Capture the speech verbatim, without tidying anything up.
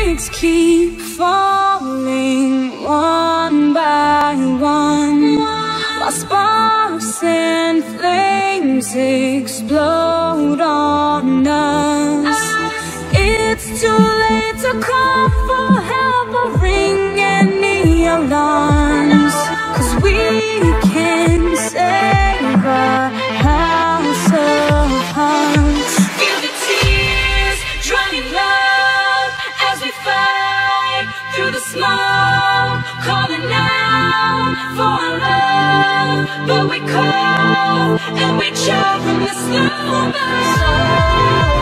Sparks keep falling one by one, while sparks and flames explode on us. It's too late to call for help or ring any alarms, 'cause we can save our house of hearts. Feel the tears drowning love as we fight through the smoke, calling out for our love, but we call and we choke from the slow burn.